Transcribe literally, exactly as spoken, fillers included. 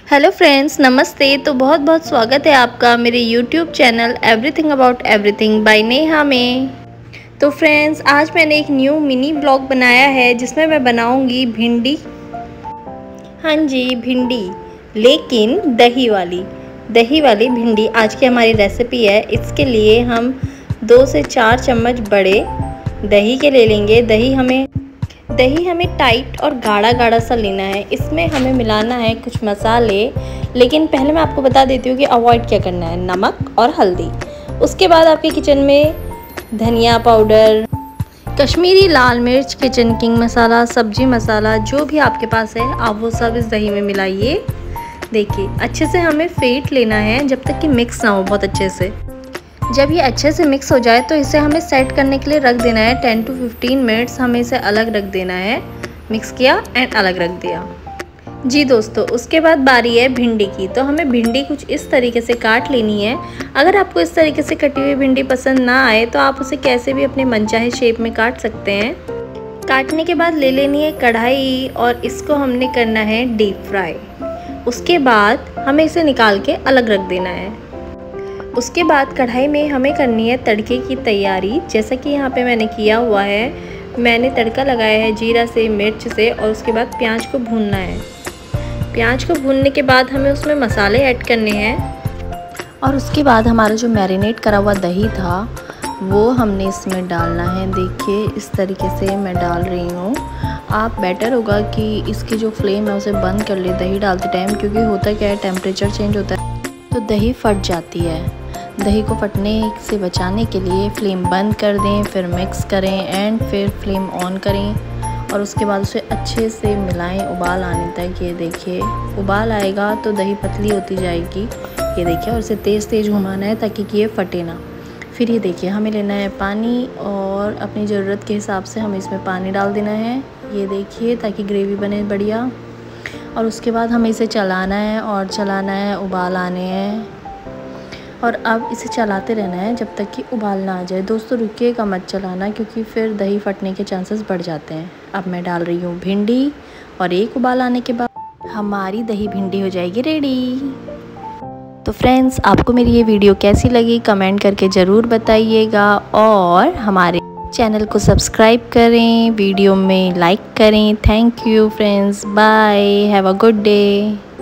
Hello friends, नमस्ते। तो बहुत बहुत स्वागत है आपका मेरे YouTube channel everything about everything by Neha में। तो फ्रेंड्स, आज मैंने एक न्यू मिनी ब्लॉग बनाया है जिसमें मैं बनाऊंगी भिंडी। हाँ जी, भिंडी, लेकिन दही वाली दही वाली भिंडी आज की हमारी रेसिपी है। इसके लिए हम दो से चार चम्मच बड़े दही के ले लेंगे। दही हमें दही हमें टाइट और गाढ़ा गाढ़ा सा लेना है। इसमें हमें मिलाना है कुछ मसाले, लेकिन पहले मैं आपको बता देती हूँ कि अवॉइड क्या करना है, नमक और हल्दी। उसके बाद आपके किचन में धनिया पाउडर, कश्मीरी लाल मिर्च, किचन किंग मसाला, सब्जी मसाला, जो भी आपके पास है आप वो सब इस दही में मिलाइए। देखिए, अच्छे से हमें फेंट लेना है जब तक कि मिक्स ना हो बहुत अच्छे से। जब ये अच्छे से मिक्स हो जाए तो इसे हमें सेट करने के लिए रख देना है। टेन टू फिफ्टीन मिनट्स हमें इसे अलग रख देना है। मिक्स किया एंड अलग रख दिया। जी दोस्तों, उसके बाद बारी है भिंडी की। तो हमें भिंडी कुछ इस तरीके से काट लेनी है। अगर आपको इस तरीके से कटी हुई भिंडी पसंद ना आए तो आप उसे कैसे भी अपने मनचाहे शेप में काट सकते हैं। काटने के बाद ले लेनी है कढ़ाई और इसको हमने करना है डीप फ्राई। उसके बाद हमें इसे निकाल के अलग रख देना है। उसके बाद कढ़ाई में हमें करनी है तड़के की तैयारी। जैसा कि यहाँ पे मैंने किया हुआ है, मैंने तड़का लगाया है जीरा से, मिर्च से, और उसके बाद प्याज को भूनना है। प्याज को भूनने के बाद हमें उसमें मसाले ऐड करने हैं और उसके बाद हमारा जो मैरिनेट करा हुआ दही था वो हमने इसमें डालना है। देखिए, इस तरीके से मैं डाल रही हूँ। आप बेटर होगा कि इसकी जो फ्लेम है उसे बंद कर ले दही डालते टाइम, क्योंकि होता क्या है, टेम्परेचर चेंज होता है तो दही फट जाती है। दही को फटने से बचाने के लिए फ्लेम बंद कर दें, फिर मिक्स करें एंड फिर फ्लेम ऑन करें और उसके बाद उसे अच्छे से मिलाएं उबाल आने तक। ये देखिए, उबाल आएगा तो दही पतली होती जाएगी। ये देखिए, और इसे तेज़ तेज़ घुमाना है ताकि कि ये फटे ना। फिर ये देखिए, हमें लेना है पानी और अपनी ज़रूरत के हिसाब से हमें इसमें पानी डाल देना है। ये देखिए, ताकि ग्रेवी बने बढ़िया। और उसके बाद हमें इसे चलाना है और चलाना है, उबाल आने हैं और अब इसे चलाते रहना है जब तक कि उबाल ना आ जाए। दोस्तों, रुकिएगा मत चलाना, क्योंकि फिर दही फटने के चांसेस बढ़ जाते हैं। अब मैं डाल रही हूँ भिंडी और एक उबाल आने के बाद हमारी दही भिंडी हो जाएगी रेडी। तो फ्रेंड्स, आपको मेरी ये वीडियो कैसी लगी कमेंट करके ज़रूर बताइएगा और हमारे चैनल को सब्सक्राइब करें, वीडियो में लाइक करें। Thank you friends, bye, have a good day.